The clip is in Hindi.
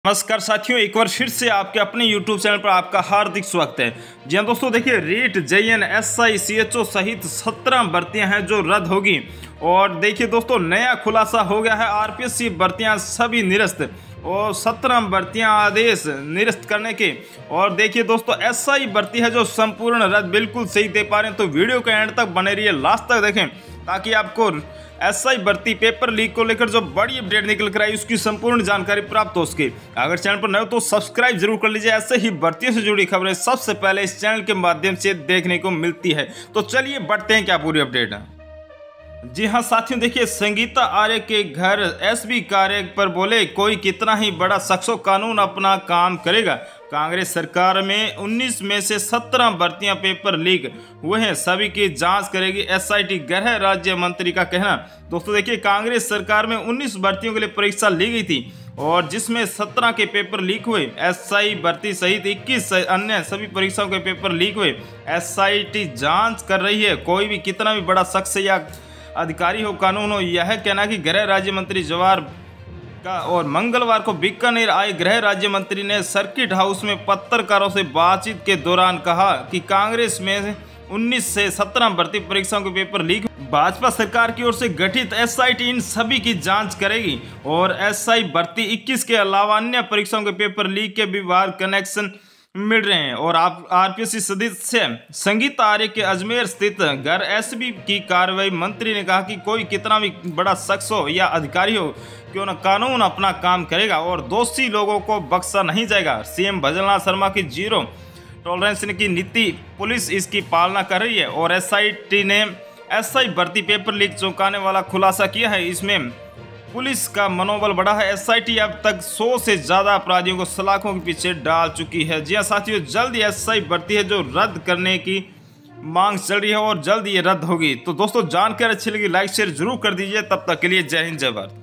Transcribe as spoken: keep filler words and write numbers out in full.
नमस्कार साथियों, एक बार फिर से आपके अपने यूट्यूब चैनल पर आपका हार्दिक स्वागत है। जी हाँ दोस्तों, देखिए रीट जेईएन एसआई सीएचओ सहित सत्रह भर्तियां हैं जो रद्द होगी। और देखिए दोस्तों, नया खुलासा हो गया है, आरपीएससी भर्तियां सभी निरस्त और सत्रह भर्तियां आदेश निरस्त करने के। और देखिए दोस्तों, एसआई भर्ती है जो संपूर्ण रद्द, बिल्कुल सही दे पा रहे हैं, तो वीडियो के एंड तक बने रहिए, लास्ट तक देखें ताकि आपको एसआई भर्ती पेपर लीक को लेकर जो बड़ी अपडेट निकल कर आई उसकी संपूर्ण जानकारी प्राप्त हो सके। अगर चैनल पर नए हो तो सब्सक्राइब जरूर कर लीजिए, ऐसे ही भर्तियों से जुड़ी खबरें सबसे पहले इस चैनल के माध्यम से देखने को मिलती है। तो चलिए बढ़ते हैं क्या पूरी अपडेट है। जी हाँ साथियों, देखिए संगीता आर्य के घर एसबी कार्य पर बोले कोई कितना ही बड़ा शख्सो कानून अपना काम करेगा। कांग्रेस सरकार में उन्नीस में से सत्रह भर्तियां पेपर लीक हुए हैं, सभी की जांच करेगी एसआईटी, गृह राज्य मंत्री का कहना। दोस्तों देखिए, कांग्रेस सरकार में उन्नीस भर्तियों के लिए परीक्षा ली गई थी और जिसमें सत्रह के पेपर लीक हुए। एसआई भर्ती सहित इक्कीस अन्य सभी परीक्षाओं के पेपर लीक हुए। एसआईटी जांच कर रही है, कोई भी कितना भी बड़ा शख्स या अधिकारी हो, कानून हो, यह कहना कि गृह राज्य मंत्री जवाहर का। और मंगलवार को बीकानेर आए गृह राज्य मंत्री ने सर्किट हाउस में पत्रकारों से बातचीत के दौरान कहा कि कांग्रेस में उन्नीस से सत्रह भर्ती परीक्षाओं के पेपर लीक। भाजपा सरकार की ओर से गठित एसआईटी इन सभी की जांच करेगी और एसआई भर्ती इक्कीस के अलावा अन्य परीक्षाओं के पेपर लीक के विवाद कनेक्शन मिल रहे हैं। और आप आरपीएससी सदस्य संगीता आर्य के अजमेर स्थित घर एसबी की कार्रवाई, मंत्री ने कहा कि कोई कितना भी बड़ा शख्स हो या अधिकारी हो, क्यों न कानून अपना काम करेगा और दोषी लोगों को बख्शा नहीं जाएगा। सीएम भजनलाल शर्मा की जीरो टॉलरेंस की नीति, पुलिस इसकी पालना कर रही है। और एसआईटी ने एसआई भर्ती पेपर लीक चौंकाने वाला खुलासा किया है, इसमें पुलिस का मनोबल बढ़ा है। एसआईटी अब तक सौ से ज्यादा अपराधियों को सलाखों के पीछे डाल चुकी है। जी हाँ साथियों, जल्द ही एसआई भर्ती है जो रद्द करने की मांग चल रही है और जल्द ये रद्द होगी। तो दोस्तों, जानकारी अच्छी लगी लाइक शेयर जरूर कर दीजिए। तब तक के लिए जय हिंद जय भारत।